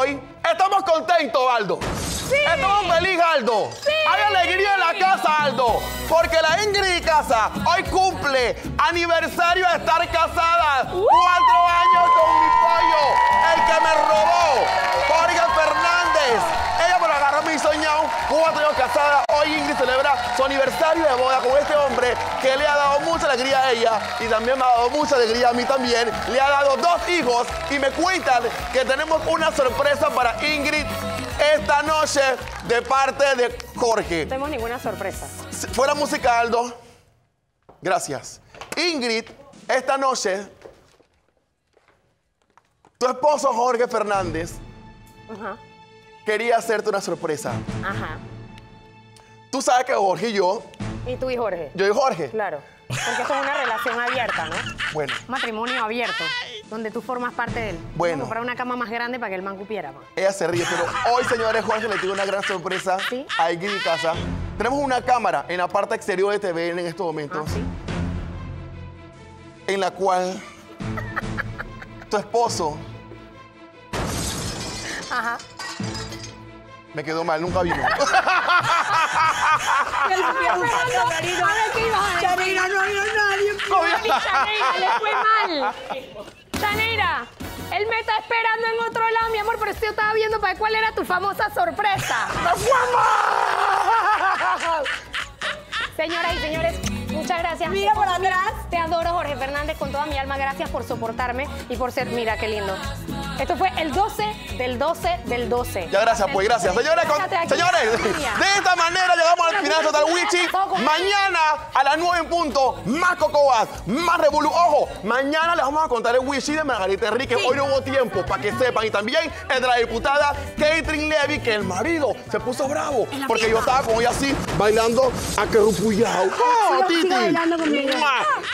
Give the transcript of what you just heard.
hoy estamos contentos, Aldo. Sí. Estamos felices, Aldo. Sí. Hay alegría en la casa, Aldo. Porque la Ingrid Casa hoy cumple aniversario de estar casada. 4 años con mi pollo, el que me robó, Jorge Fernández. Ella me lo agarró mi soñado. 4 años casada. Hoy Ingrid celebra su aniversario de boda con este hombre que le ha dado mucha alegría a ella y también me ha dado mucha alegría a mí también. Le ha dado 2 hijos y me cuentan que tenemos una sorpresa para Ingrid esta noche de parte de Jorge. No tenemos ninguna sorpresa. Fuera música, Aldo. Gracias. Ingrid, esta noche, tu esposo Jorge Fernández quería hacerte una sorpresa. Ajá. Tú sabes que Jorge y yo... ¿Y tú y Jorge? Yo y Jorge. Claro. Porque esto es una relación abierta, ¿no? Bueno. Un matrimonio abierto, donde tú formas parte de él. Bueno. Vamos a comprar una cama más grande para que el man cupiera más. Ella se ríe, pero hoy, señores, Jorge le tiene una gran sorpresa ¿Sí? a Ingrid Casa. Tenemos una cámara en la parte exterior de TVN en estos momentos, ¿Ah, sí? en la cual tu esposo... Ajá. Me quedó mal, nunca vino. Chaneira, no había nadie. Chaneira, le fue mal. Chaneira, él me está esperando en otro lado, mi amor, pero yo estaba viendo para ver cuál era tu famosa sorpresa. Señoras y señores, muchas gracias. Mira por atrás. Te adoro, Jorge Fernández, con toda mi alma. Gracias por soportarme y por ser... Mira, qué lindo. Esto fue el 12 del 12 del 12. Ya, gracias, pues, gracias. Señores, señores, de esta manera llegamos al final de Total Wichi. Mañana a las 9 en punto, más Cocobas, más Revolú. Ojo, mañana les vamos a contar el Wichi de Margarita Enrique. Hoy no hubo tiempo, para que sepan. Y también el de la diputada Catherine Levy, que el marido se puso bravo. Porque yo estaba con ella así, bailando a querupuyao. Sigo bailando conmigo.